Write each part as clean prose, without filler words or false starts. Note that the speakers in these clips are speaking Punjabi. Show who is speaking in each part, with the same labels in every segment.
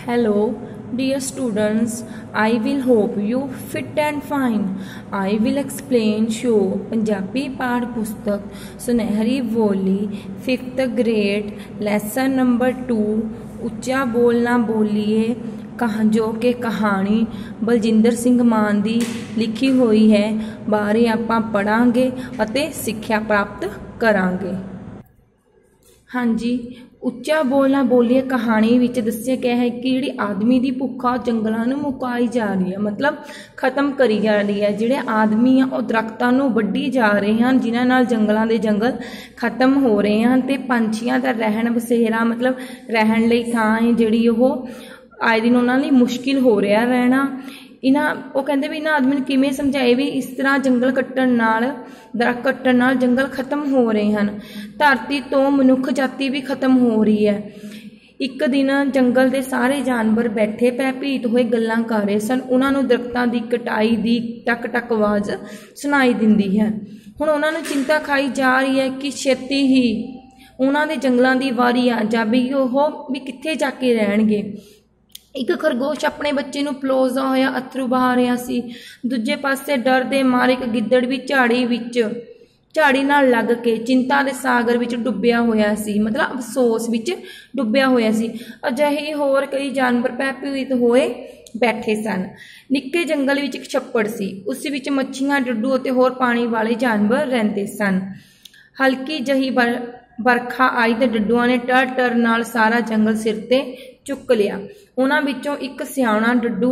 Speaker 1: Hello, dear students. I will hope you fit and fine. I will explain show Punjabi पाठ पुस्तक सुनहरी बोली 5th grade lesson number 2 ਉੱਚਾ ਬੋਲਣਾ ਬੋਲੀਏ ਜੋ ਕਿ ਕਹਾਣੀ ਬਲਜਿੰਦਰ ਸਿੰਘ ਮਾਨ ਦੀ ਲਿਖੀ ਹੋਈ ਹੈ ਬਾਰੇ ਆਪਾਂ ਪੜਾਂਗੇ ਅਤੇ ਸਿੱਖਿਆ ਪ੍ਰਾਪਤ ਕਰਾਂਗੇ। ਹਾਂਜੀ, ਉੱਚਾ ਬੋਲਣਾ ਬੋਲੀਏ ਕਹਾਣੀ ਵਿੱਚ ਦੱਸਿਆ ਗਿਆ ਹੈ ਕਿ ਜਿਹੜੀ ਆਦਮੀ ਦੀ ਭੁੱਖ ਆ ਜੰਗਲਾਂ ਨੂੰ ਮੁਕਾਈ ਜਾ ਰਹੀ ਹੈ, ਮਤਲਬ ਖਤਮ ਕਰੀ ਜਾ ਰਹੀ ਹੈ। ਜਿਹੜੇ ਆਦਮੀ ਆ ਉਹ ਦਰਖਤਾਂ ਨੂੰ ਵੱਢੀ ਜਾ ਰਹੇ ਹਨ, ਜਿਨ੍ਹਾਂ ਨਾਲ ਜੰਗਲਾਂ ਦੇ ਜੰਗਲ ਖਤਮ ਹੋ ਰਹੇ ਹਨ ਤੇ ਪੰਛੀਆਂ ਦਾ ਰਹਿਣ ਬਸੇਰਾ ਮਤਲਬ ਰਹਿਣ ਲਈ ਥਾਂ ਹੈ ਜਿਹੜੀ ਉਹ ਆਏ ਦਿਨ ਉਹਨਾਂ ਲਈ ਮੁਸ਼ਕਿਲ ਹੋ ਰਿਹਾ ਰਹਿਣਾ। ਉਹ ਕਹਿੰਦੇ ਵੀ ਇਹਨਾਂ ਆਦਮੀ ਨੂੰ ਕਿਵੇਂ ਸਮਝਾਏ ਵੀ ਇਸ ਤਰ੍ਹਾਂ ਜੰਗਲ ਕੱਟਣ ਨਾਲ ਦਰਖਤ ਕੱਟਣ ਨਾਲ ਜੰਗਲ ਖਤਮ ਹੋ ਰਹੇ ਹਨ, ਧਰਤੀ ਤੋਂ ਮਨੁੱਖ ਜਾਤੀ ਵੀ ਖਤਮ ਹੋ ਰਹੀ ਹੈ। ਇੱਕ ਦਿਨ ਜੰਗਲ ਦੇ ਸਾਰੇ ਜਾਨਵਰ ਬੈਠੇ ਭੈਭੀਤ ਹੋਏ ਗੱਲਾਂ ਕਰ ਰਹੇ ਸਨ। ਉਹਨਾਂ ਨੂੰ ਦਰਖਤਾਂ ਦੀ ਕਟਾਈ ਦੀ ਟਕ ਟਕ ਆਵਾਜ਼ ਸੁਣਾਈ ਦਿੰਦੀ ਹੈ। ਹੁਣ ਉਹਨਾਂ ਨੂੰ ਚਿੰਤਾ ਖਾਈ ਜਾ ਰਹੀ ਹੈ ਕਿ ਛੇਤੀ ਹੀ ਉਹਨਾਂ ਦੇ ਜੰਗਲਾਂ ਦੀ ਵਾਰੀ ਆ ਜਾਵੇਗੀ, ਉਹ ਵੀ ਕਿੱਥੇ ਜਾ ਕੇ ਰਹਿਣਗੇ। ਇੱਕ ਖਰਗੋਸ਼ ਆਪਣੇ ਬੱਚੇ ਨੂੰ ਪਲੋਸਦਾ ਹੋਇਆ ਅੱਥਰੂ ਬਹਾ ਰਿਹਾ ਸੀ। ਦੂਜੇ ਪਾਸੇ ਡਰ ਦੇ ਮਾਰੇ ਇੱਕ ਗਿੱਦੜ ਵੀ ਝਾੜੀ ਨਾਲ ਲੱਗ ਕੇ ਚਿੰਤਾ ਦੇ ਸਾਗਰ ਵਿੱਚ ਡੁੱਬਿਆ ਹੋਇਆ ਸੀ, ਮਤਲਬ ਅਫਸੋਸ ਵਿੱਚ ਡੁੱਬਿਆ ਹੋਇਆ ਸੀ। ਅਜਿਹੇ ਹੋਰ ਕਈ ਜਾਨਵਰ ਭੈਭੀਤ ਹੋਏ ਬੈਠੇ ਸਨ। ਨਿੱਕੇ ਜੰਗਲ ਵਿੱਚ ਇੱਕ ਛੱਪੜ ਸੀ, ਉਸ ਵਿੱਚ ਮੱਛੀਆਂ, ਡੱਡੂ ਅਤੇ ਹੋਰ ਪਾਣੀ ਵਾਲੇ ਜਾਨਵਰ ਰਹਿੰਦੇ ਸਨ। ਹਲਕੀ ਜਿਹੀ ਬਰਖਾ ਆਈ ਤੇ ਡੱਡੂਆਂ ਨੇ ਟਰ ਨਾਲ ਸਾਰਾ ਜੰਗਲ ਸਿਰ ਤੇ ਚੁੱਕ ਲਿਆ। ਉਹਨਾਂ ਵਿੱਚੋਂ ਇੱਕ ਸਿਆਣੇ ਡੱਡੂ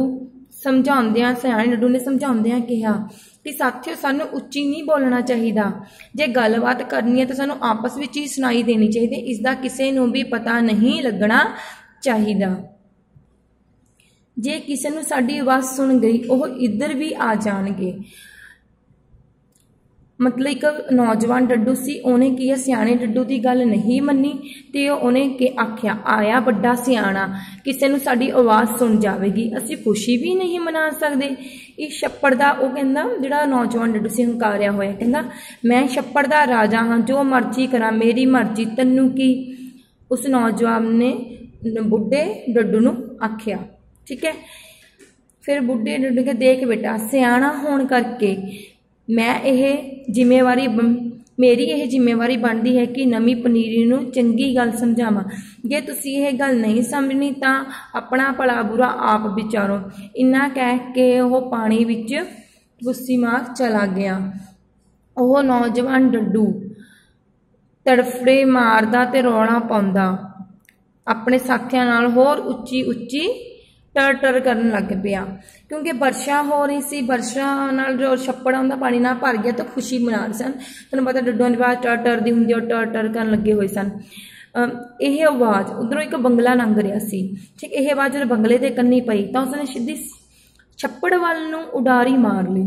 Speaker 1: ਨੇ ਸਮਝਾਉਂਦਿਆਂ ਕਿਹਾ ਕਿ ਸਾਥੀਓ, ਸਾਨੂੰ ਉੱਚੀ ਨਹੀਂ ਬੋਲਣਾ ਚਾਹੀਦਾ। ਜੇ ਗੱਲਬਾਤ ਕਰਨੀ ਹੈ ਤਾਂ ਸਾਨੂੰ ਆਪਸ ਵਿੱਚ ਹੀ ਸੁਣਾਈ ਦੇਣੀ ਚਾਹੀਦੀ, ਇਸ ਦਾ ਕਿਸੇ ਨੂੰ ਵੀ ਪਤਾ ਨਹੀਂ ਲੱਗਣਾ ਚਾਹੀਦਾ। ਜੇ ਕਿਸੇ ਨੂੰ ਸਾਡੀ ਆਵਾਜ਼ ਸੁਣ ਗਈ ਉਹ ਇੱਧਰ ਵੀ ਆ ਜਾਣਗੇ। ਮਤਲਬ ਇੱਕ ਨੌਜਵਾਨ ਡੱਡੂ ਸੀ, ਉਹਨੇ ਕੀ ਸਿਆਣੇ ਡੱਡੂ ਦੀ ਗੱਲ ਨਹੀਂ ਮੰਨੀ ਤੇ ਉਹਨੇ ਆਖਿਆ, ਆਇਆ ਵੱਡਾ ਸਿਆਣਾ, ਕਿਸੇ ਨੂੰ ਸਾਡੀ ਆਵਾਜ਼ ਸੁਣ ਜਾਵੇਗੀ, ਅਸੀਂ ਖੁਸ਼ੀ ਵੀ ਨਹੀਂ ਮਨਾ ਸਕਦੇ। ਇਸ ਛੱਪੜ ਦਾ ਉਹ ਕਹਿੰਦਾ, ਜਿਹੜਾ ਨੌਜਵਾਨ ਡੱਡੂ ਸੀ ਹੰਕਾਰਿਆ ਹੋਇਆ, ਕਹਿੰਦਾ ਮੈਂ ਛੱਪੜ ਦਾ ਰਾਜਾ ਹਾਂ, ਜੋ ਮਰਜ਼ੀ ਕਰਾਂ, ਮੇਰੀ ਮਰਜ਼ੀ, ਤੈਨੂੰ ਕੀ। ਉਸ ਨੌਜਵਾਨ ਨੇ ਬੁੱਢੇ ਡੱਡੂ ਨੂੰ ਆਖਿਆ। ਠੀਕ ਹੈ, ਫਿਰ ਬੁੱਢੇ ਡੱਡੂ ਕੇ ਦੇਖ ਬੇਟਾ, ਸਿਆਣਾ ਹੋਣ ਕਰਕੇ ਮੇਰੀ ਇਹ ਜ਼ਿੰਮੇਵਾਰੀ ਬਣਦੀ ਹੈ ਕਿ ਨਵੀਂ ਪਨੀਰੀ ਨੂੰ ਚੰਗੀ ਗੱਲ ਸਮਝਾਵਾਂ। ਜੇ ਤੁਸੀਂ ਇਹ ਗੱਲ ਨਹੀਂ ਸਮਝਣੀ ਤਾਂ ਆਪਣਾ ਭਲਾ ਬੁਰਾ ਆਪ ਵਿਚਾਰੋ। ਇੰਨਾ ਕਹਿ ਕੇ ਉਹ ਪਾਣੀ ਵਿੱਚ ਗੁੱਸੀ ਮਾਰ ਚਲਾ ਗਿਆ। ਉਹ ਨੌਜਵਾਨ ਡੱਡੂ ਤੜਫੜੇ ਮਾਰਦਾ ਤੇ ਰੌਲਾ ਪਾਉਂਦਾ ਆਪਣੇ ਸਾਥੀਆਂ ਨਾਲ ਹੋਰ ਉੱਚੀ ਟਰ ਕਰਨ ਲੱਗ ਪਿਆ, ਕਿਉਂਕਿ ਵਰਸ਼ਾ ਹੋ ਰਹੀ ਸੀ। ਵਰਸ਼ਾ ਨਾਲ ਜੋ ਛੱਪੜ ਆਉਂਦਾ ਪਾਣੀ ਨਾਲ ਭਰ ਗਿਆ ਤਾਂ ਖੁਸ਼ੀ ਮਨਾ ਰਹੇ ਸਨ। ਤੁਹਾਨੂੰ ਪਤਾ ਡੱਡੂਆਂ ਦੀ ਆਵਾਜ਼ ਟਰ ਦੀ ਹੁੰਦੀ, ਉਹ ਟਰ ਕਰਨ ਲੱਗੇ ਹੋਏ ਸਨ। ਇਹ ਆਵਾਜ਼ ਉਧਰੋਂ ਇੱਕ ਬੰਗਲਾ ਲੰਘ ਰਿਹਾ ਸੀ। ਠੀਕ, ਇਹ ਆਵਾਜ਼ ਜਦੋਂ ਬੰਗਲੇ ਦੇ ਕੰਨੀ ਪਈ ਤਾਂ ਉਸਨੇ ਸਿੱਧੀ ਛੱਪੜ ਵੱਲ ਨੂੰ ਉਡਾਰੀ ਮਾਰ ਲਈ।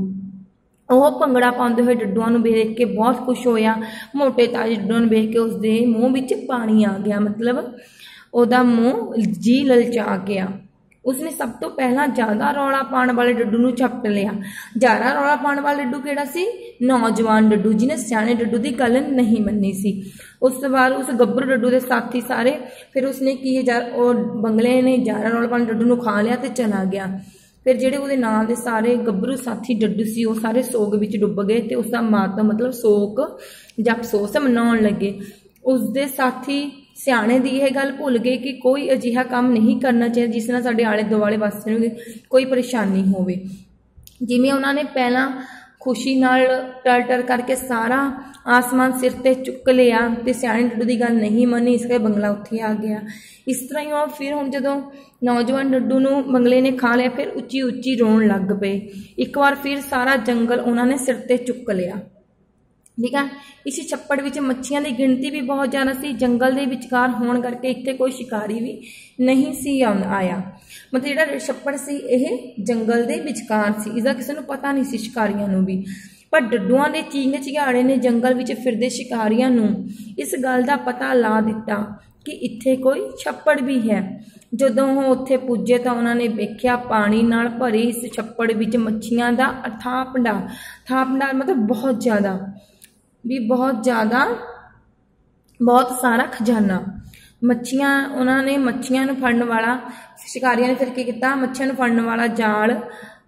Speaker 1: ਉਹ ਭੰਗੜਾ ਪਾਉਂਦੇ ਹੋਏ ਡੱਡੂਆਂ ਨੂੰ ਵੇਖ ਕੇ ਬਹੁਤ ਖੁਸ਼ ਹੋਇਆ। ਮੋਟੇ ਤਾਜ਼ੇ ਡੱਡੂਆਂ ਨੂੰ ਵੇਖ ਕੇ ਉਸਦੇ ਮੂੰਹ ਵਿੱਚ ਪਾਣੀ ਆ ਗਿਆ, ਮਤਲਬ ਉਹਦਾ ਮੂੰਹ ਜੀ ਲਲਚਾ ਗਿਆ। ਉਸਨੇ ਸਭ ਤੋਂ ਪਹਿਲਾਂ ਜ਼ਿਆਦਾ ਰੌਲਾ ਪਾਉਣ ਵਾਲੇ ਡੱਡੂ ਨੂੰ ਝਪਟ ਲਿਆ। ਜ਼ਿਆਦਾ ਰੌਲਾ ਪਾਉਣ ਵਾਲਾ ਡੱਡੂ ਕਿਹੜਾ ਸੀ? ਨੌਜਵਾਨ ਡੱਡੂ, ਜਿਹਨੇ ਸਿਆਣੇ ਡੱਡੂ ਦੀ ਗੱਲ ਨਹੀਂ ਮੰਨੀ ਸੀ। ਉਸ ਤੋਂ ਬਾਅਦ ਉਸ ਗੱਭਰੂ ਡੱਡੂ ਦੇ ਸਾਥੀ ਸਾਰੇ, ਫਿਰ ਉਸਨੇ ਕੀ ਉਹ ਬੰਗਲੇ ਨੇ ਜ਼ਿਆਦਾ ਰੌਲਾ ਪਾਉਣ ਡੱਡੂ ਨੂੰ ਖਾ ਲਿਆ ਤੇ ਚਲਾ ਗਿਆ। ਫਿਰ ਜਿਹੜੇ ਉਹਦੇ ਨਾਲ ਦੇ ਸਾਰੇ ਗੱਭਰੂ ਸਾਥੀ ਡੱਡੂ ਸੀ ਉਹ ਸਾਰੇ ਸੋਗ ਵਿੱਚ ਡੁੱਬ ਗਏ ਤੇ ਉਸਦਾ ਮਾਤਮ ਮਤਲਬ ਸ਼ੋਕ ਜਾਂ ਅਫਸੋਸ ਮਨਾਉਣ ਲੱਗੇ। ਉਸਦੇ ਸਾਥੀ ਸਿਆਣੇ ਦੀ ਇਹ ਗੱਲ ਭੁੱਲ ਗਏ ਕਿ ਕੋਈ ਅਜਿਹਾ ਕੰਮ ਨਹੀਂ ਕਰਨਾ ਚਾਹੀਦਾ ਜਿਸ ਨਾਲ ਸਾਡੇ ਆਲੇ ਦੁਆਲੇ ਵਾਸੀਆਂ ਨੂੰ ਕੋਈ ਪਰੇਸ਼ਾਨੀ ਹੋਵੇ। ਜਿਵੇਂ ਉਹਨਾਂ ਨੇ ਪਹਿਲਾਂ ਖੁਸ਼ੀ ਨਾਲ ਟਰ ਕਰਕੇ ਸਾਰਾ ਆਸਮਾਨ ਸਿਰ ਤੇ ਚੁੱਕ ਲਿਆ ਤੇ ਸਿਆਣੇ ਡੱਡੂ ਦੀ ਗੱਲ ਨਹੀਂ ਮੰਨੀ, ਇਸ ਕਰਕੇ ਬੰਗਲਾ ਉੱਥੇ ਆ ਗਿਆ। ਇਸ ਤਰ੍ਹਾਂ ਹੀ ਉਹ ਫਿਰ ਹੁਣ ਜਦੋਂ ਨੌਜਵਾਨ ਡੱਡੂ ਨੂੰ ਬੰਗਲੇ ਨੇ ਖਾ ਲਿਆ ਫਿਰ ਉੱਚੀ ਰੋਣ ਲੱਗ ਪਏ। ਇੱਕ ਵਾਰ ਫਿਰ ਸਾਰਾ ਜੰਗਲ ਉਹਨਾਂ ਨੇ ਸਿਰ ਤੇ ਚੁੱਕ ਲਿਆ। ਠੀਕ ਹੈ, ਇਸ ਛੱਪੜ ਵਿੱਚ ਮੱਛੀਆਂ ਦੀ ਗਿਣਤੀ ਵੀ ਬਹੁਤ ਜ਼ਿਆਦਾ ਸੀ। ਜੰਗਲ ਦੇ ਵਿਚਕਾਰ ਹੋਣ ਕਰਕੇ ਇੱਥੇ ਕੋਈ ਸ਼ਿਕਾਰੀ ਵੀ ਨਹੀਂ ਸੀ ਆਇਆ। ਮਤਲਬ ਜਿਹੜਾ ਛੱਪੜ ਸੀ ਇਹ ਜੰਗਲ ਦੇ ਵਿਚਕਾਰ ਸੀ, ਇਸਦਾ ਕਿਸੇ ਨੂੰ ਪਤਾ ਨਹੀਂ ਸੀ, ਸ਼ਿਕਾਰੀਆਂ ਨੂੰ ਵੀ। ਪਰ ਡੱਡੂਆਂ ਦੇ ਚੀਂਗ ਚਿਹਾੜੇ ਨੇ ਜੰਗਲ ਵਿੱਚ ਫਿਰਦੇ ਸ਼ਿਕਾਰੀਆਂ ਨੂੰ ਇਸ ਗੱਲ ਦਾ ਪਤਾ ਲਾ ਦਿੱਤਾ ਕਿ ਇੱਥੇ ਕੋਈ ਛੱਪੜ ਵੀ ਹੈ। ਜਦੋਂ ਉਹ ਉੱਥੇ ਪੁੱਜੇ ਤਾਂ ਉਹਨਾਂ ਨੇ ਵੇਖਿਆ ਪਾਣੀ ਨਾਲ ਭਰੀ ਇਸ ਛੱਪੜ ਵਿੱਚ ਮੱਛੀਆਂ ਦਾ ਅਥਾਹ ਭੰਡਾਰ ਮਤਲਬ ਬਹੁਤ ਸਾਰਾ ਖਜ਼ਾਨਾ। ਮੱਛੀਆਂ ਉਹਨਾਂ ਨੇ ਮੱਛੀਆਂ ਨੂੰ ਫੜਨ ਵਾਲਾ ਸ਼ਿਕਾਰੀਆਂ ਨੇ ਫਿਰ ਕੀ ਕੀਤਾ, ਮੱਛੀਆਂ ਨੂੰ ਫੜਨ ਵਾਲਾ ਜਾਲ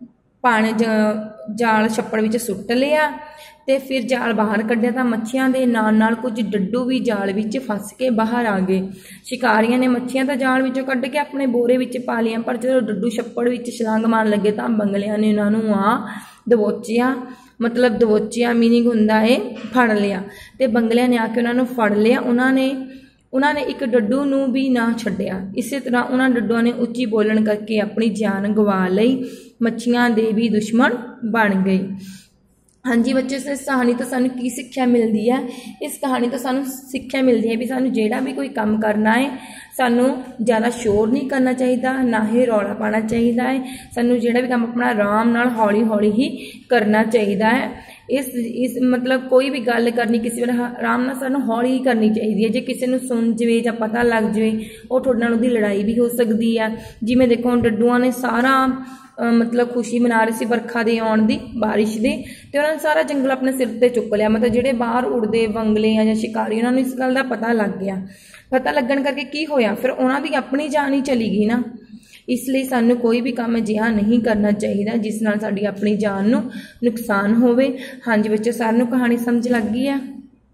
Speaker 1: ਜਾਲ ਛੱਪੜ ਵਿੱਚ ਸੁੱਟ ਲਿਆ ਤੇ ਫਿਰ ਜਾਲ ਬਾਹਰ ਕੱਢਿਆ ਤਾਂ ਮੱਛੀਆਂ ਦੇ ਨਾਲ ਨਾਲ ਕੁਝ ਡੱਡੂ ਵੀ ਜਾਲ ਵਿੱਚ ਫਸ ਕੇ ਬਾਹਰ ਆ ਗਏ। ਸ਼ਿਕਾਰੀਆਂ ਨੇ ਮੱਛੀਆਂ ਤਾਂ ਜਾਲ ਵਿੱਚੋਂ ਕੱਢ ਕੇ ਆਪਣੇ ਬੋਰੇ ਵਿੱਚ ਪਾ ਲਈਆਂ, ਪਰ ਜਦੋਂ ਡੱਡੂ ਛੱਪੜ ਵਿੱਚ ਛਲਾਂਗ ਮਾਰਨ ਲੱਗੇ ਤਾਂ ਬੰਗਲਿਆਂ ਨੇ ਉਹਨਾਂ ਨੂੰ ਦਬੋਚਿਆ, ਮਤਲਬ ਦਬੋਚਿਆ ਮੀਨਿੰਗ ਹੁੰਦਾ ਏ ਫੜ ਲਿਆ, ਤੇ ਬੰਗਲਿਆਂ ਨੇ ਆ ਕੇ ਉਹਨਾਂ ਨੂੰ ਫੜ ਲਿਆ। ਉਹਨਾਂ ਨੇ ਇੱਕ ਡੱਡੂ ਨੂੰ ਵੀ ਨਾ ਛੱਡਿਆ। ਇਸੇ ਤਰ੍ਹਾਂ ਉਹਨਾਂ ਡੱਡੂਆਂ ਨੇ ਉੱਚੀ ਬੋਲਣ ਕਰਕੇ ਆਪਣੀ ਜਾਨ ਗਵਾ ਲਈ, ਮੱਛੀਆਂ ਦੇ ਵੀ ਦੁਸ਼ਮਣ ਬਣ ਗਏ। ਹਾਂਜੀ ਬੱਚੇ, ਇਸ ਕਹਾਣੀ ਤੋਂ ਸਾਨੂੰ ਕੀ ਸਿੱਖਿਆ ਮਿਲਦੀ ਹੈ? ਇਸ ਕਹਾਣੀ ਤੋਂ ਸਾਨੂੰ ਸਿੱਖਿਆ ਮਿਲਦੀ ਹੈ ਵੀ ਸਾਨੂੰ ਜਿਹੜਾ ਵੀ ਕੋਈ ਕੰਮ ਕਰਨਾ ਹੈ ਸਾਨੂੰ ਜ਼ਿਆਦਾ ਸ਼ੋਰ ਨਹੀਂ ਕਰਨਾ ਚਾਹੀਦਾ, ਨਾ ਹੀ ਰੌਲਾ ਪਾਉਣਾ ਚਾਹੀਦਾ ਹੈ। ਸਾਨੂੰ ਜਿਹੜਾ ਵੀ ਕੰਮ ਆਪਣਾ ਆਰਾਮ ਨਾਲ ਹੌਲੀ ਹੌਲੀ ਹੀ ਕਰਨਾ ਚਾਹੀਦਾ ਹੈ। ਇਸ ਮਤਲਬ ਕੋਈ ਵੀ ਗੱਲ ਕਰਨੀ ਕਿਸੇ ਵੇਲੇ ਆਰਾਮ ਨਾਲ ਸਾਨੂੰ ਹੌਲੀ ਹੀ ਕਰਨੀ ਚਾਹੀਦੀ ਹੈ। ਜੇ ਕਿਸੇ ਨੂੰ ਸੁਣ ਜਾਵੇ ਜਾਂ ਪਤਾ ਲੱਗ ਜਾਵੇ ਉਹ ਤੁਹਾਡੇ ਨਾਲ ਉਹਦੀ ਲੜਾਈ ਵੀ ਹੋ ਸਕਦੀ ਹੈ। ਜਿਵੇਂ ਦੇਖੋ ਡੱਡੂਆਂ ਨੇ ਸਾਰਾ ਮਤਲਬ ਖੁਸ਼ੀ ਮਨਾ ਰਹੇ ਸੀ ਵਰਖਾ ਦੇ ਆਉਣ ਦੀ, ਬਾਰਿਸ਼ ਦੇ, ਤੇ ਉਹਨਾਂ ਨੇ ਸਾਰਾ ਜੰਗਲ ਆਪਣੇ ਸਿਰ ਤੇ ਚੁੱਕ ਲਿਆ। ਮਤਲਬ ਜਿਹੜੇ ਬਾਹਰ ਉੜਦੇ ਬੰਗਲੇ ਜਾਂ ਸ਼ਿਕਾਰੀ ਉਹਨਾਂ ਨੂੰ ਇਸ ਗੱਲ ਦਾ ਪਤਾ ਲੱਗ ਗਿਆ। ਪਤਾ ਲੱਗਣ ਕਰਕੇ ਕੀ ਹੋਇਆ, ਫਿਰ ਉਹਨਾਂ ਦੀ ਆਪਣੀ ਜਾਨ ਹੀ ਚਲੀ ਗਈ ਨਾ। ਇਸ ਲਈ ਸਾਨੂੰ ਕੋਈ ਵੀ ਕੰਮ ਅਜਿਹਾ ਨਹੀਂ ਕਰਨਾ ਚਾਹੀਦਾ ਜਿਸ ਨਾਲ ਸਾਡੀ ਆਪਣੀ ਜਾਨ ਨੂੰ ਨੁਕਸਾਨ ਹੋਵੇ। ਹਾਂਜੀ ਬੱਚਿਓ, ਸਾਰਿਆਂ ਨੂੰ ਕਹਾਣੀ ਸਮਝ ਲੱਗ ਗਈ ਹੈ?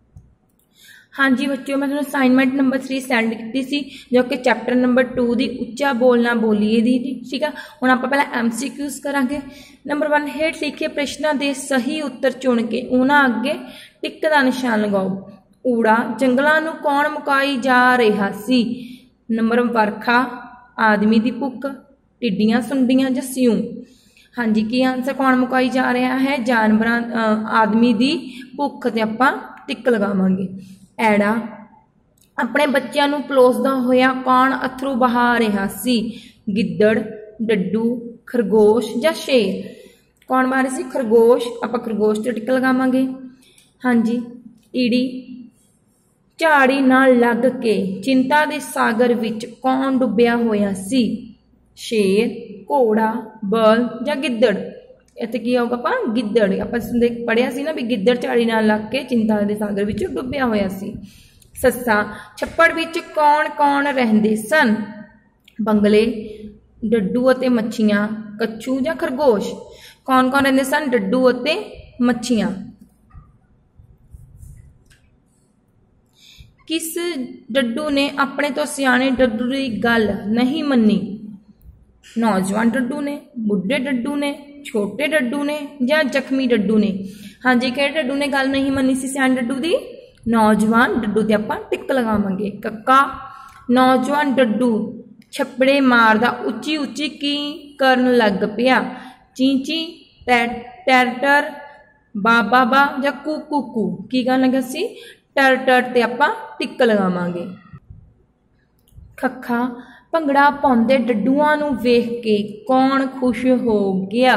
Speaker 1: ਹਾਂਜੀ ਬੱਚਿਓ, ਮੈਂ ਤੁਹਾਨੂੰ ਅਸਾਈਨਮੈਂਟ ਨੰਬਰ 3 ਸੈਂਡ ਕੀਤੀ ਸੀ ਜੋ ਕਿ ਚੈਪਟਰ ਨੰਬਰ 2 ਦੀ ਉੱਚਾ ਬੋਲਣਾ ਬੋਲੀਏ ਦੀ ਠੀਕ ਆ। ਹੁਣ ਆਪਾਂ ਪਹਿਲਾਂ MCQs ਕਰਾਂਗੇ। ਨੰਬਰ 1, ਹੇਠ ਲਿਖੇ ਪ੍ਰਸ਼ਨਾਂ ਦੇ ਸਹੀ ਉੱਤਰ ਚੁਣ ਕੇ ਉਹਨਾਂ ਅੱਗੇ ਟਿਕ ਦਾ ਨਿਸ਼ਾਨ ਲਗਾਓ। ਊੜਾ, ਜੰਗਲਾਂ ਨੂੰ ਕੌਣ ਮੁਕਾਈ ਜਾ ਰਿਹਾ ਸੀ? ਨੰਬਰ ਵਰਖਾ, ਆਦਮੀ ਦੀ ਭੁੱਖ, ਟਿੱਡੀਆਂ ਸੁੰਡੀਆਂ ਜਾਂ ਸਿਉਂ? ਹਾਂਜੀ, ਕੀ ਆਨਸਰ ਕੌਣ ਮੁਕਾਈ ਜਾ ਰਿਹਾ ਹੈ? ਜਾਨਵਰਾਂ, ਆਦਮੀ ਦੀ ਭੁੱਖ, ਤੇ ਆਪਾਂ ਟਿਕ ਲਗਾਵਾਂਗੇ। ਐੜਾ, ਆਪਣੇ ਬੱਚਿਆਂ ਨੂੰ ਪਲੋਸਦਾ ਹੋਇਆ ਕੌਣ ਅਥਰੂ ਬਹਾ ਰਿਹਾ ਸੀ? ਗਿੱਦੜ, ਡੱਡੂ, ਖਰਗੋਸ਼ ਜਾਂ ਸ਼ੇਰ? ਕੌਣ ਬਹਾ ਰਿਹਾ ਸੀ? ਖਰਗੋਸ਼, ਆਪਾਂ ਖਰਗੋਸ਼ ਤੇ ਟਿਕ ਲਗਾਵਾਂਗੇ। ਹਾਂਜੀ। ਈੜੀ, ਝਾੜੀ ਨਾਲ ਲੱਗ ਕੇ ਚਿੰਤਾ ਦੇ ਸਾਗਰ ਵਿੱਚ ਕੌਣ ਡੁੱਬਿਆ ਹੋਇਆ ਸੀ? ਸ਼ੇਰ, ਘੋੜਾ, ਬਲਦ ਜਾਂ ਗਿੱਦੜ? ਇੱਥੇ ਕੀ ਆਊਗਾ? ਆਪਾਂ ਗਿੱਦੜ। ਆਪਾਂ ਪੜ੍ਹਿਆ ਸੀ ਨਾ ਵੀ ਗਿੱਦੜ ਝਾੜੀ ਨਾਲ ਲੱਗ ਕੇ ਚਿੰਤਾ ਦੇ ਸਾਗਰ ਵਿੱਚ ਡੁੱਬਿਆ ਹੋਇਆ ਸੀ। ਸੱਸਾ, ਛੱਪੜ ਵਿੱਚ ਕੌਣ ਕੌਣ ਰਹਿੰਦੇ ਸਨ? ਬੰਗਲੇ, ਡੱਡੂ ਅਤੇ ਮੱਛੀਆਂ, ਕੱਛੂ ਜਾਂ ਖਰਗੋਸ਼? ਕੌਣ ਕੌਣ ਰਹਿੰਦੇ ਸਨ? ਡੱਡੂ ਅਤੇ ਮੱਛੀਆਂ। ਕਿਸ ਡੱਡੂ ਨੇ ਆਪਣੇ ਤੋਂ ਸਿਆਣੇ ਡੱਡੂ ਦੀ ਗੱਲ ਨਹੀਂ ਮੰਨੀ? ਨੌਜਵਾਨ ਡੱਡੂ ਨੇ, ਬੁੱਢੇ ਡੱਡੂ ਨੇ, ਛੋਟੇ ਡੱਡੂ ਨੇ ਜਾਂ ਜ਼ਖਮੀ ਡੱਡੂ ਨੇ? ਹਾਂਜੀ, ਕਿਹੜੇ ਡੱਡੂ ਨੇ ਗੱਲ ਨਹੀਂ ਮੰਨੀ ਸੀ ਸਿਆਣੇ ਡੱਡੂ ਦੀ? ਨੌਜਵਾਨ ਡੱਡੂ ਤੇ ਆਪਾਂ ਟਿਕ ਲਗਾਵਾਂਗੇ। ਕੱਕਾ, ਨੌਜਵਾਨ ਡੱਡੂ ਛੱਪੜੇ ਮਾਰਦਾ ਉੱਚੀ ਉੱਚੀ ਕੀ ਕਰਨ ਲੱਗ ਪਿਆ? ਚੀਂਚੀ, ਟੈਰਟਰ, ਬਾਬਾ ਜਾਂ ਕੂ? ਕੀ ਕਰਨ ਲੱਗਾ ਸੀ? ਟਰ ਤੇ ਆਪਾਂ ਟਿਕ ਲਗਾਵਾਂਗੇ। ਖੱਖਾ, ਭੰਗੜਾ ਪਾਉਂਦੇ ਡੱਡੂਆਂ ਨੂੰ ਵੇਖ ਕੇ ਕੌਣ ਖੁਸ਼ ਹੋ ਗਿਆ?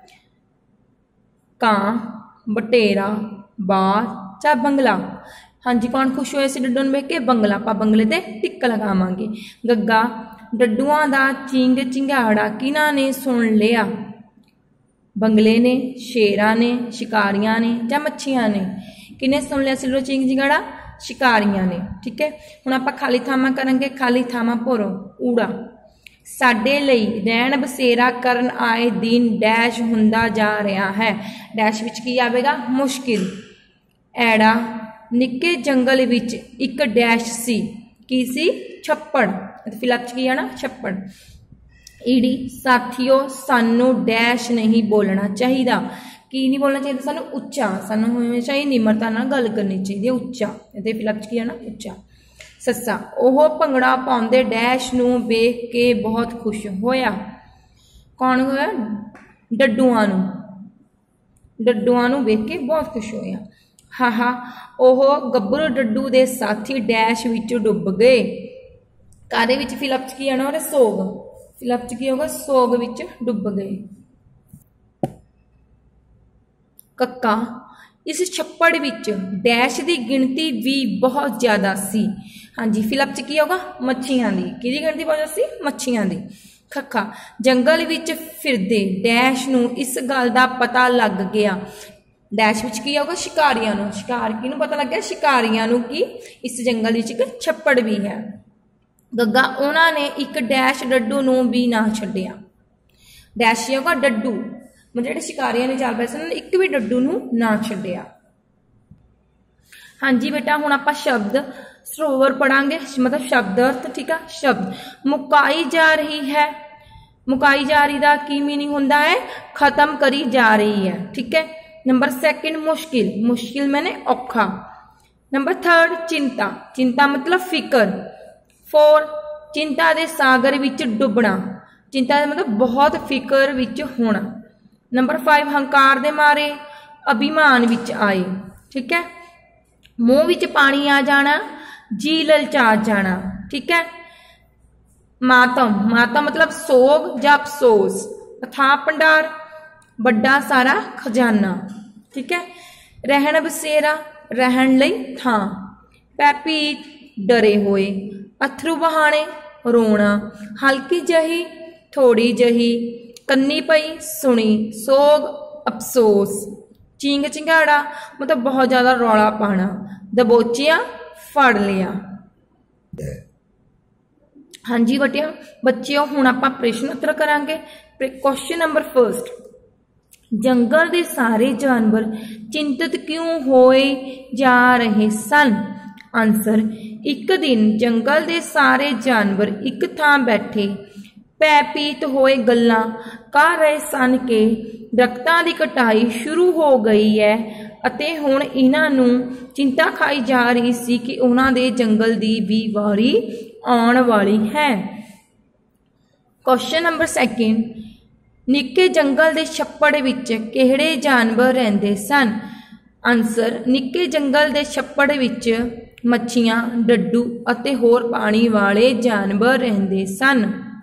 Speaker 1: ਕਾਂ, ਬਟੇਰਾ, ਬਾਜ ਜਾਂ ਬੰਗਲਾ? ਹਾਂਜੀ, ਕੌਣ ਖੁਸ਼ ਹੋਇਆ ਸੀ ਡੱਡੂ ਨੂੰ ਵੇਖ ਕੇ? ਬੰਗਲਾ। ਆਪਾਂ ਬੰਗਲੇ ਤੇ ਟਿਕ ਲਗਾਵਾਂਗੇ। ਗੱਗਾ, ਡੱਡੂਆਂ ਦਾ ਚਿੰਗ ਚਿੰਗਾੜਾ ਕਿਹਨਾਂ ਨੇ ਸੁਣ ਲਿਆ? ਬੰਗਲੇ ਨੇ, ਸ਼ੇਰਾਂ ਨੇ, ਸ਼ਿਕਾਰੀਆਂ ਨੇ ਜਾਂ ਮੱਛੀਆਂ ਨੇ? ਕਿਹਨੇ ਸੁਣ ਲਿਆ ਸੀ ਚਿੰਗ ਚਿੰਗਾੜਾ? ਸ਼ਿਕਾਰੀਆਂ ਨੇ। ਠੀਕ ਹੈ, ਹੁਣ ਆਪਾਂ ਖਾਲੀ ਥਾਵਾਂ ਕਰਾਂਗੇ। ਖਾਲੀ ਥਾਵਾਂ ਭਰੋ। ਊੜਾ, ਸਾਡੇ ਲਈ ਰਹਿਣ ਬਸੇਰਾ ਕਰਨ ਆਏ ਦਿਨ ਡੈਸ਼ ਹੁੰਦਾ ਜਾ ਰਿਹਾ ਹੈ। ਡੈਸ਼ ਵਿੱਚ ਕੀ ਆਵੇਗਾ? ਮੁਸ਼ਕਿਲ। ਐੜਾ, ਨਿੱਕੇ ਜੰਗਲ ਵਿੱਚ ਇੱਕ ਡੈਸ਼ ਸੀ। ਕੀ ਸੀ? ਛੱਪੜ। ਫਿਲਹਾਲ ਕੀ ਆਣਾ? ਛੱਪੜ। ਈੜੀ, ਸਾਥੀਓ ਸਾਨੂੰ ਡੈਸ਼ ਨਹੀਂ ਬੋਲਣਾ ਚਾਹੀਦਾ। ਕੀ ਨਹੀਂ ਬੋਲਣਾ ਚਾਹੀਦਾ? ਸਾਨੂੰ ਉੱਚਾ। ਸਾਨੂੰ ਹਮੇਸ਼ਾ ਹੀ ਨਿਮਰਤਾ ਨਾਲ ਗੱਲ ਕਰਨੀ ਚਾਹੀਦੀ ਹੈ, ਉੱਚਾ। ਇਹਦੇ ਫਿਲਹਾਲ ਕੀ ਆਣਾ? ਉੱਚਾ। ਸੱਸਾ, ਉਹ ਭੰਗੜਾ ਪਾਉਂਦੇ ਡੈਸ਼ ਨੂੰ ਵੇਖ ਕੇ ਬਹੁਤ ਖੁਸ਼ ਹੋਇਆ। ਕੌਣ ਹੋਇਆ? ਡੱਡੂਆਂ ਨੂੰ। ਡੱਡੂਆਂ ਨੂੰ ਵੇਖ ਕੇ ਬਹੁਤ ਖੁਸ਼ ਹੋਇਆ। ਹਾਹਾ, ਉਹ ਗੱਭਰੂ ਡੱਡੂ ਦੇ ਸਾਥੀ ਡੈਸ਼ ਵਿੱਚ ਡੁੱਬ ਗਏ। ਕਾਹਦੇ ਵਿੱਚ? ਫਿਲਹਾਲ ਕੀ ਆਣਾ? ਉਹਦੇ ਸੋਗ। ਫਿਲਹਾਲ ਕੀ ਹੋਗਾ? ਸੋਗ ਵਿੱਚ ਡੁੱਬ ਗਏ। ਕੱਕਾ, ਇਸ ਛੱਪੜ ਵਿੱਚ ਡੈਸ਼ ਦੀ ਗਿਣਤੀ ਵੀ ਬਹੁਤ ਜ਼ਿਆਦਾ ਸੀ। ਹਾਂਜੀ, ਫਿਲਹਾਲ ਕੀ ਹੋਗਾ? ਮੱਛੀਆਂ ਦੀ। ਕਿਹਦੀ ਗਿਣਤੀ ਬਹੁਤ ਜ਼ਿਆਦਾ ਸੀ? ਮੱਛੀਆਂ ਦੀ। ਖੱਖਾ, ਜੰਗਲ ਵਿੱਚ ਫਿਰਦੇ ਡੈਸ਼ ਨੂੰ ਇਸ ਗੱਲ ਦਾ ਪਤਾ ਲੱਗ ਗਿਆ। ਡੈਸ਼ ਵਿੱਚ ਕੀ ਆਊਗਾ? ਸ਼ਿਕਾਰੀਆਂ ਨੂੰ। ਸ਼ਿਕਾਰ ਕਿਹਨੂੰ ਪਤਾ ਲੱਗ ਗਿਆ? ਸ਼ਿਕਾਰੀਆਂ ਨੂੰ ਕਿ ਇਸ ਜੰਗਲ ਵਿੱਚ ਇੱਕ ਛੱਪੜ ਵੀ ਹੈ। ਗੱਗਾ ਉਹਨਾਂ ਨੇ ਇੱਕ ਡੈਸ਼ ਡੱਡੂ ਨੂੰ ਵੀ ਨਾ ਛੱਡਿਆ। ਡੈਸ਼ ਹੋਗਾ ਡੱਡੂ, ਮਤਲਬ ਜਿਹੜੇ ਸ਼ਿਕਾਰੀਆਂ ਨੇ ਚਾਲ ਪਏ ਸਨ ਇੱਕ ਵੀ ਡੱਡੂ ਨੂੰ ਨਾ ਛੱਡਿਆ। ਹਾਂਜੀ बेटा हुण आपां शब्द सरोवर पढ़ांगे, मतलब शब्द अर्थ। ठीक है, शब्द मुकाई जा रही है, मुकाई जा रही दा की मीनिंग हुंदा है खत्म करी जा रही है। ठीक है। नंबर सेकंड मुश्किल, मुश्किल मैंने औखा। नंबर थर्ड चिंता, चिंता मतलब फिकर। फोर चिंता दे सागर विच डुबना, चिंता मतलब बहुत फिकर विच होना। नंबर फाइव हंकार दे मारे अभिमान विच आए। ठीक है, मूँह विच पानी आ जाना, जी ललचा जाना। ठीक है। मातम, मातम मतलब सोग या अफसोस। अथाह भंडार, बड़ा सारा खजाना। ठीक है। रहन बसेरा, रहन लई थां। पैपीत डरे हुए, अथरू बहाने रोना। हल्की जही, थोड़ी जही, कन्नी पई सुनी, सोग अफसोस। चींग चिंगाड़ा मतलब बहुत ज्यादा रौला पाना। दबोचिया फड़ लिया। हाँ जी बच्चियों हुण आपां प्रश्न उत्तर करांगे। क्वेश्चन नंबर फर्स्ट, जंगल के सारे जानवर चिंतित क्यों होए जा रहे सन? आंसर, एक दिन जंगल के सारे जानवर एक थां बैठे पैपीत होए गल्लां कर रहे सन के दरख्तां दी कटाई शुरू हो गई है अते हुण इन्हां नूं चिंता खाई जा रही सी कि उन्हां दे जंगल दी भी वारी आउण वाली है। क्वेश्चन नंबर सेकंड, निक्के जंगल दे छप्पड़ विच किहड़े जानवर रहिंदे सन? आंसर, निक्के जंगल दे छप्पड़ विच मच्छियां, डड्डू अते होर पानी वाले जानवर रहिंदे सन।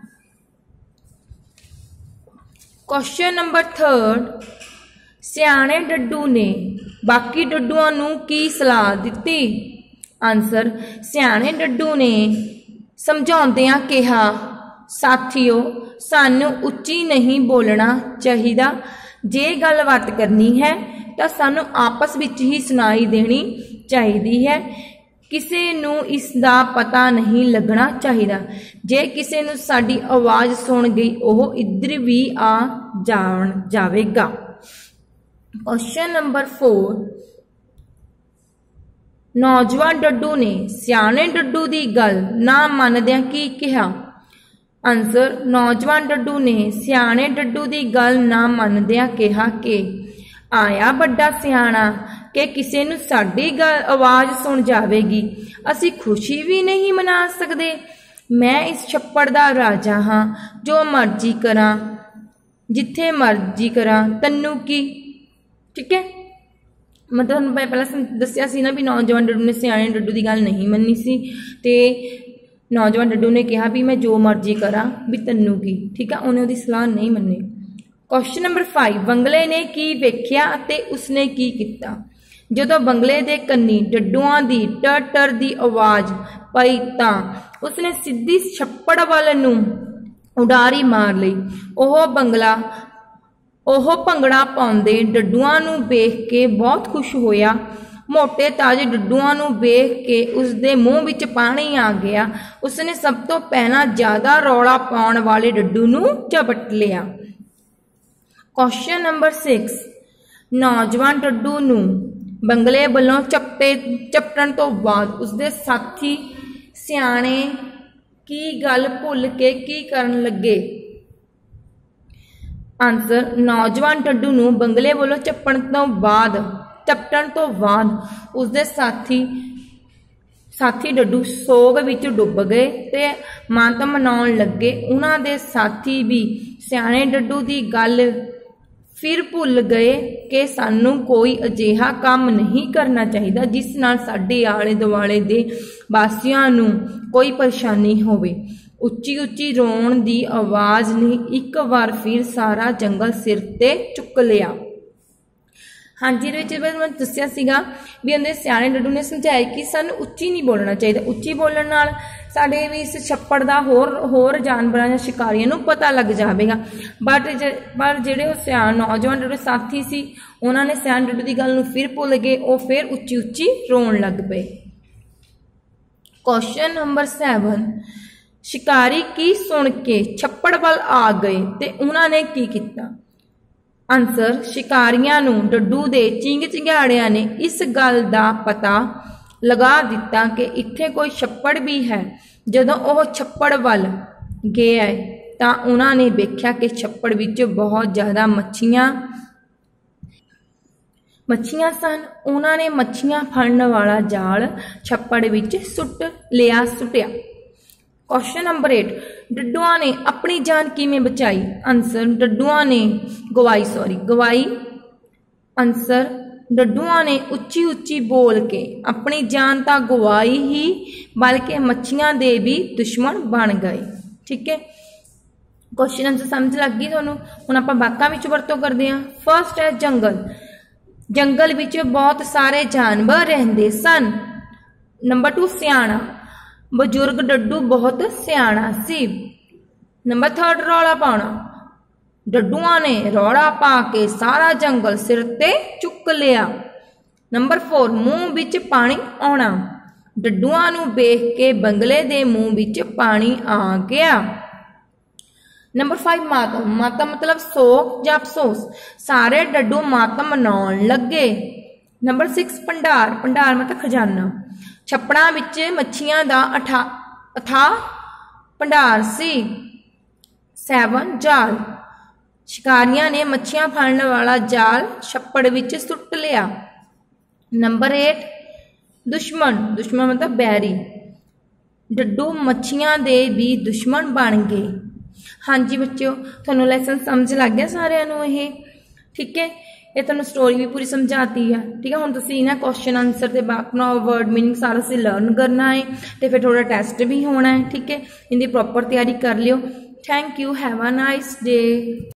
Speaker 1: क्वेश्चन नंबर थर्ड, सियाणे डड्डू ने बाकी डड्डूआं नूं की सलाह दित्ती? आंसर, सियाणे डड्डू ने समझाउंदियां कहा, साथियों सानू उच्ची नहीं बोलना चाहिदा, जे गलबात करनी है तो सानू आपस विच ही सुनाई देनी चाहिदी है, किसी नूं इसदा पता नहीं लगना चाहिदा। जे किसी नूं साडी आवाज़ सुन गई ओह इधर भी आ जावेगा। क्वेश्चन नंबर फोर, नौजवान डड्डू ने सियाणे डड्डू की गल ना मनदियां की कहा? आंसर, नौजवान डड्डू ने सियाणे डड्डू की गल ना मनदियां कहा कि आया बड़ा सियाणा कि किसी नूं साडी गल आवाज़ सुन जावेगी, असी खुशी भी नहीं मना सकते। मैं इस छप्पड़ दा राजा हाँ, जो मर्जी करा जिथे मर्जी करा, तन्नू की। ठीक है, मतलब मैं पहला दस्या सी ना भी नौजवान डड्डू ने सियाणे डड्डू की गल नहीं मन्नी सी ते नौजवान डड्डू ने कहा भी मैं जो मर्जी करा भी तन्नू की। ठीक है, उन्हें उसकी सलाह नहीं मन्नी। क्वेश्चन नंबर 5, बंगले ने की वेख्या ते उसने की किता? जदों बंगले दे कन्नी डड्डूआं दी टर टर दी आवाज़ पई तां उसने सीधी छप्पड़ वाल नूं उडारी मार लई। ओह भंगड़ा पाउंदे डड्डूआं नूं वेख के बहुत खुश होया। मोटे ताजे डड्डूआं नूं वेख के उसदे मूँह विच पानी आ गया। उसने सब तो पहला ज्यादा रौला पाउण वाले डड्डू नूं झपट लिया। क्वेश्चन नंबर 6, नौजवान डड्डू नूं बंगले वालों झपटण तो बाद उसदे साथी सियाणे की गल भुल के की करन लगे? आंसर, नौजवान डड्डू नूं बंगले वालों झपटण तो बाद उसदे साथी डड्डू सोग विच डुब गए ते मातम मनाउण लगे। उन्हां दे साथी भी सियाणे डड्डू की गल फिर भुल गए कि सानू कोई अजिहा काम नहीं करना चाहिए जिस नाल साडे आले दुआले दे वासियां नू कोई परेशानी होवे। उच्ची उच्ची रोण दी आवाज़ ने एक बार फिर सारा जंगल सिर ते चुक लिया। हाँ जी, मैं दस्या सीगा भी उन्हें सियाणे डड्डू ने समझाया कि सानू उच्ची नहीं बोलना चाहिए। उच्ची बोलण नाल साडे भी इस छप्पड़ का होर जानवरां या शिकारियां नूं पता लग जाएगा। पर जिहड़े नौजवान डड्डू साथी सी उन्होंने सियाणे डड्डू की गल नूं फिर भुल गए, वो फिर उच्ची उच्ची रोण लग पे। क्वेश्चन नंबर 7, शिकारी की सुन के छप्पड़ वल आ गए ते उन्होंने की किया। आंसर, शिकारियां नूं डड्डू दे चिंग चिंगाड़ियां ने इस गल दा पता लगा दिता कि इत्थे कोई छप्पड़ भी है। जदों वह छप्पड़ वल गए तां उन्होंने वेख्या कि छप्पड़ विच बहुत ज़्यादा मच्छियां सन। उन्होंने मच्छियां फड़न वाला जाल छप्पड़ विच सुटिया। क्वेश्चन नंबर 8, डड्डुआ ने अपनी जान किवें बचाई? आंसर, डड्डुआ ने गवाई। आंसर, डड्डुआ ने उच्ची उच्ची बोल के अपनी जान तो गवाई ही बल्कि मच्छियां दे भी दुश्मन बन गए। ठीक है, क्वेश्चन आंसर समझ लग गई तुहानूं। हुण आपां वाकां विच वरतों करदे हां। फर्स्ट है जंगल। जंगल विच बहुत सारे जानवर रहंदे सन। नंबर 2, सियाणा। बजुर्ग डड्डू बहुत सियाणा सी। नंबर 3, रौला पाउणा। डड्डुआ ने रौला पा के सारा जंगल सिर ते चुक लिया। नंबर 4, मूँह विच पानी आउणा। डड्डुआ नूं वेख के बंगले दे मूँह विच पानी आ गया। नंबर 5, मातम। मातम मतलब सोग या अफसोस। सारे डड्डू मातम मनाउण लगे। नंबर 6, भंडार। भंडार मतलब खजाना। छप्पड़ां विच मच्छियां दा अथाह भंडार सी। 7, जाल। शिकारियां ने मच्छियां फड़न वाला जाल छप्पड़ विच सुट लिया। नंबर 8, दुश्मन। दुश्मन मतलब बैरी। डड्डू मच्छियां दे भी दुश्मन बन गए। हाँ जी बच्चों, तुहानूं लैसन समझ लग गया सारिਆਂ ਨੂੰ ਇਹ? ठीक है, ये तुहानूं स्टोरी भी पूरी समझाती है। ठीक है, हुण तुसीं इन्हां क्वेश्चन आंसर ते वाक बनाओ, वर्ड मीनिंग सारा तुसीं लर्न करना है तो फिर थोड़ा टेस्ट भी होना है। ठीक है, इनकी प्रॉपर तैयारी कर लियो। Thank you, have a nice day.